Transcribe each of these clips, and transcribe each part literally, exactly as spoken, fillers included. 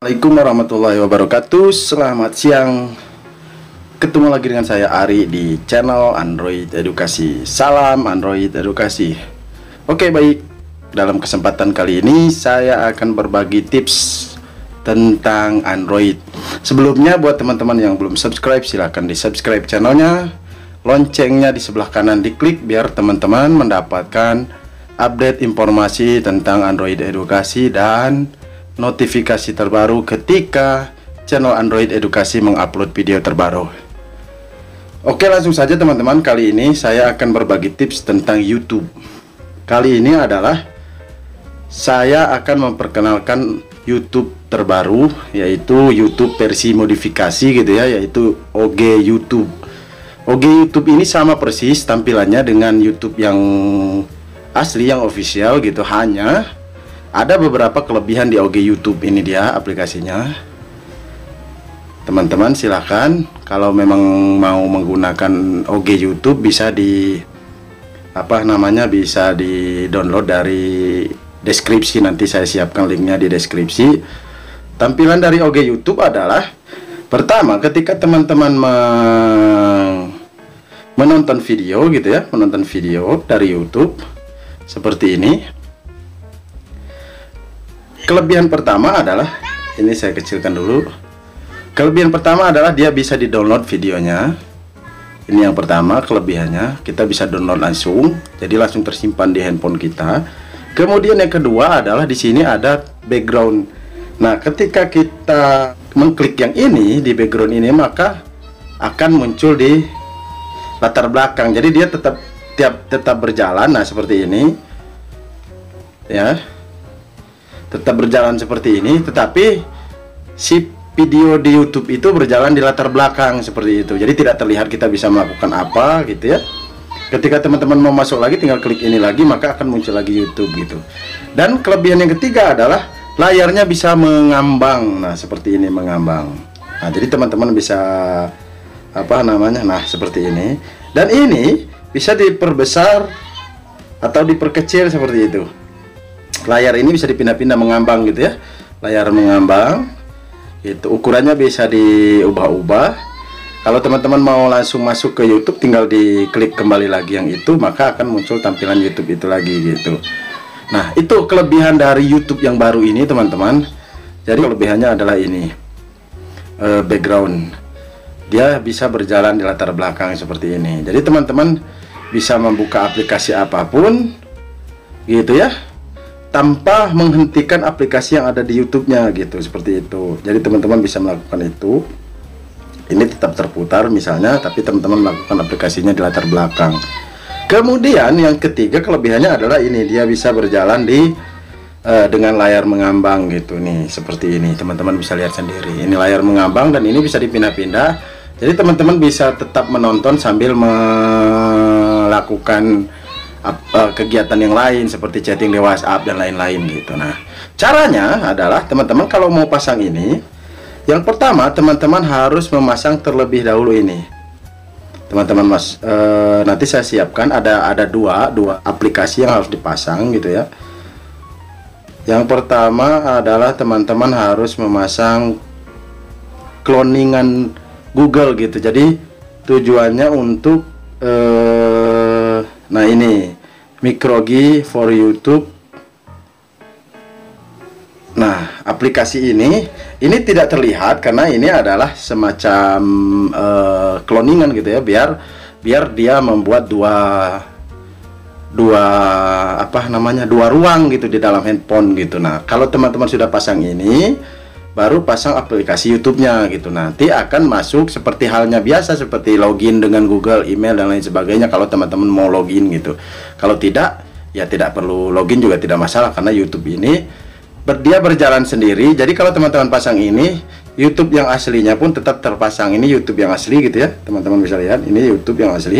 Assalamualaikum warahmatullahi wabarakatuh. Selamat siang. Ketemu lagi dengan saya Ari di channel Android Edukasi. Salam Android Edukasi. Oke, baik. Dalam kesempatan kali ini saya akan berbagi tips tentang Android. Sebelumnya buat teman-teman yang belum subscribe, silahkan di subscribe channelnya. Loncengnya di sebelah kanan diklik biar teman-teman mendapatkan update informasi tentang Android Edukasi dan notifikasi terbaru ketika channel Android Edukasi mengupload video terbaru. Oke, langsung saja teman-teman. Kali ini saya akan berbagi tips tentang YouTube. Kali ini adalah saya akan memperkenalkan YouTube terbaru, yaitu YouTube versi modifikasi gitu ya, yaitu O G YouTube. O G YouTube ini sama persis tampilannya dengan YouTube yang asli, yang official gitu, hanya ada beberapa kelebihan di O G YouTube. Ini dia aplikasinya. Teman-teman silahkan kalau memang mau menggunakan O G YouTube bisa di apa namanya bisa di download dari deskripsi. Nanti saya siapkan linknya di deskripsi. Tampilan dari O G YouTube adalah, pertama, ketika teman-teman menonton video gitu ya, menonton video dari YouTube seperti ini. Kelebihan pertama adalah, ini saya kecilkan dulu. Kelebihan pertama adalah dia bisa di-download videonya. Ini yang pertama kelebihannya, kita bisa download langsung, jadi langsung tersimpan di handphone kita. Kemudian yang kedua adalah di sini ada background. Nah, ketika kita mengklik yang ini di background ini, maka akan muncul di latar belakang. Jadi dia tetap tiap tetap berjalan. Nah, seperti ini. Ya. Tetap berjalan seperti ini, tetapi si video di YouTube itu berjalan di latar belakang seperti itu. Jadi tidak terlihat kita bisa melakukan apa gitu ya. Ketika teman-teman mau masuk lagi, tinggal klik ini lagi, maka akan muncul lagi YouTube gitu. Dan kelebihan yang ketiga adalah layarnya bisa mengambang. Nah, seperti ini, mengambang. Nah, jadi teman-teman bisa apa namanya? Nah, seperti ini. Dan ini bisa diperbesar atau diperkecil seperti itu. Layar ini bisa dipindah-pindah, mengambang gitu ya. Layar mengambang itu ukurannya bisa diubah-ubah. Kalau teman-teman mau langsung masuk ke YouTube, tinggal diklik kembali lagi yang itu, maka akan muncul tampilan YouTube itu lagi gitu. Nah, itu kelebihan dari YouTube yang baru ini teman-teman. Jadi kelebihannya adalah ini, e, background. Dia bisa berjalan di latar belakang seperti ini. Jadi teman-teman bisa membuka aplikasi apapun gitu ya, tanpa menghentikan aplikasi yang ada di YouTube-nya gitu, seperti itu. Jadi teman-teman bisa melakukan itu. Ini tetap terputar misalnya, tapi teman-teman melakukan aplikasinya di latar belakang. Kemudian yang ketiga kelebihannya adalah ini, dia bisa berjalan di uh, dengan layar mengambang gitu nih, seperti ini. Teman-teman bisa lihat sendiri. Ini layar mengambang dan ini bisa dipindah-pindah. Jadi teman-teman bisa tetap menonton sambil melakukan kegiatan yang lain seperti chatting di WhatsApp dan lain-lain gitu. Nah, caranya adalah teman-teman kalau mau pasang ini, yang pertama teman-teman harus memasang terlebih dahulu ini. Teman-teman mas, e, nanti saya siapkan ada ada dua dua aplikasi yang harus dipasang gitu ya. Yang pertama adalah teman-teman harus memasang cloningan Google gitu. Jadi tujuannya untuk e, nah ini Microgi for YouTube. Nah, aplikasi ini ini tidak terlihat karena ini adalah semacam uh, cloningan gitu ya, biar biar dia membuat dua dua apa namanya dua ruang gitu di dalam handphone gitu. Nah, kalau teman-teman sudah pasang ini, baru pasang aplikasi YouTube-nya gitu. Nanti akan masuk seperti halnya biasa, seperti login dengan Google, email dan lain sebagainya kalau teman-teman mau login gitu. Kalau tidak, ya tidak perlu login juga tidak masalah, karena YouTube ini ber dia berjalan sendiri. Jadi kalau teman-teman pasang ini, YouTube yang aslinya pun tetap terpasang. Ini YouTube yang asli gitu ya. Teman-teman bisa lihat, ini YouTube yang asli.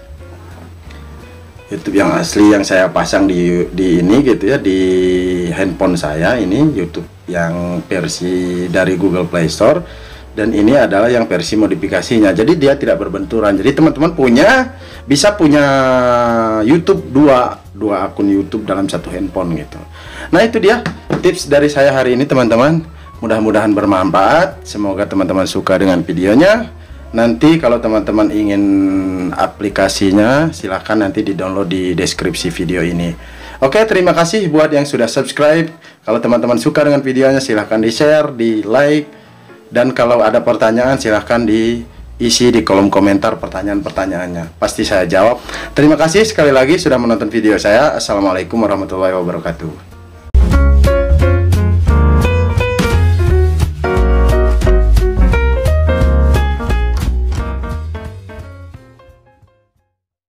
YouTube yang asli yang saya pasang di di ini gitu ya, di handphone saya. Ini YouTube yang versi dari Google Play Store, dan ini adalah yang versi modifikasinya. Jadi dia tidak berbenturan. Jadi teman-teman punya bisa punya YouTube dua dua akun YouTube dalam satu handphone gitu. Nah, itu dia tips dari saya hari ini teman-teman. Mudah-mudahan bermanfaat. Semoga teman-teman suka dengan videonya. Nanti kalau teman-teman ingin aplikasinya, silahkan nanti di-download di deskripsi video ini. Oke, terima kasih buat yang sudah subscribe. Kalau teman-teman suka dengan videonya, silahkan di-share, di-like. Dan kalau ada pertanyaan, silahkan diisi di kolom komentar pertanyaan-pertanyaannya. Pasti saya jawab. Terima kasih sekali lagi sudah menonton video saya. Assalamualaikum warahmatullahi wabarakatuh.